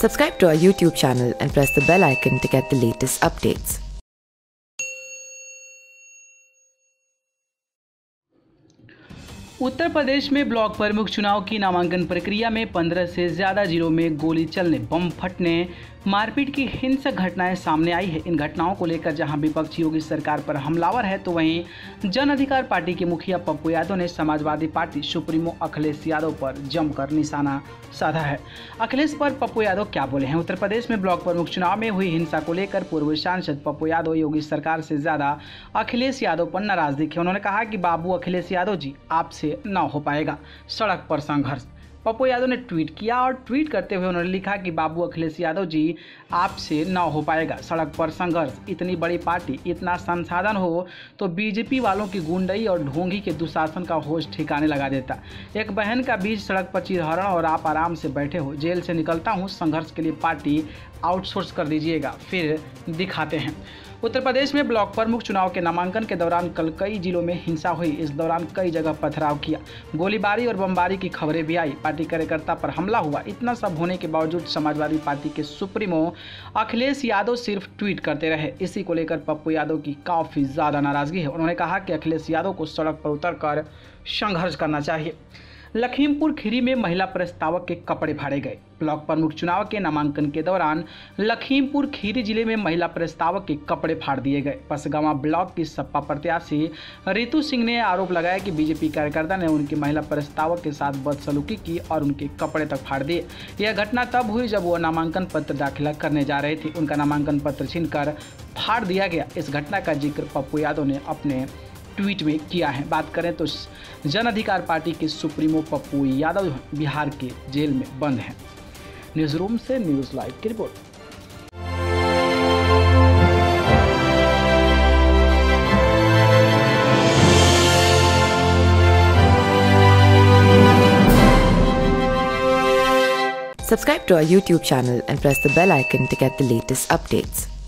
Subscribe to our YouTube channel and press the bell icon to get the latest updates. Uttar Pradesh में block प्रमुख चुनाव की नामांकन प्रक्रिया में 15 से ज़्यादा जिलों में गोली चलने, बम फटने, मारपीट की हिंसक घटनाएं सामने आई है। इन घटनाओं को लेकर जहां विपक्षी योगी सरकार पर हमलावर है, तो वहीं जन अधिकार पार्टी के मुखिया पप्पू यादव ने समाजवादी पार्टी सुप्रीमो अखिलेश यादव पर जमकर निशाना साधा है। अखिलेश पर पप्पू यादव क्या बोले हैं? उत्तर प्रदेश में ब्लॉक प्रमुख चुनाव में हुई हिंसा को लेकर पूर्व सांसद पप्पू यादव योगी सरकार से ज़्यादा अखिलेश यादव पर नाराज दिखे। उन्होंने कहा कि बाबू अखिलेश यादव जी, आपसे न हो पाएगा सड़क पर संघर्ष। पप्पू यादव ने ट्वीट किया और ट्वीट करते हुए उन्होंने लिखा कि बाबू अखिलेश यादव जी, आपसे न हो पाएगा सड़क पर संघर्ष। इतनी बड़ी पार्टी, इतना संसाधन हो तो बीजेपी वालों की गुंडई और ढोंगी के दुशासन का होश ठिकाने लगा देता। एक बहन का बीच सड़क पर चीरहरण और आप आराम से बैठे हो। जेल से निकलता हूँ, संघर्ष के लिए पार्टी आउटसोर्स कर दीजिएगा, फिर दिखाते हैं। उत्तर प्रदेश में ब्लॉक प्रमुख चुनाव के नामांकन के दौरान कल कई जिलों में हिंसा हुई। इस दौरान कई जगह पथराव किया, गोलीबारी और बमबारी की खबरें भी आई। पार्टी कार्यकर्ता पर हमला हुआ। इतना सब होने के बावजूद समाजवादी पार्टी के सुप्रीमो अखिलेश यादव सिर्फ ट्वीट करते रहे। इसी को लेकर पप्पू यादव की काफ़ी ज़्यादा नाराज़गी है। उन्होंने कहा कि अखिलेश यादव को सड़क पर उतरकर संघर्ष करना चाहिए। लखीमपुर खीरी में महिला प्रस्तावक के कपड़े फाड़े गए। ब्लॉक प्रमुख चुनाव के नामांकन के दौरान लखीमपुर खीरी जिले में महिला प्रस्तावक के कपड़े फाड़ दिए गए। पसगावा ब्लॉक की सपा प्रत्याशी रितु सिंह ने आरोप लगाया कि बीजेपी कार्यकर्ता ने उनकी महिला प्रस्तावक के साथ बदसलूकी की और उनके कपड़े तक फाड़ दिए। यह घटना तब हुई जब वो नामांकन पत्र दाखिला करने जा रहे थे। उनका नामांकन पत्र छीनकर फाड़ दिया गया। इस घटना का जिक्र पप्पू यादव ने अपने ट्वीट में किया है। बात करें तो जन अधिकार पार्टी के सुप्रीमो पप्पू यादव बिहार के जेल में बंद हैं। न्यूज़ रूम से न्यूज़ लाइव की report. Subscribe to our YouTube channel and press the bell icon to get the latest updates.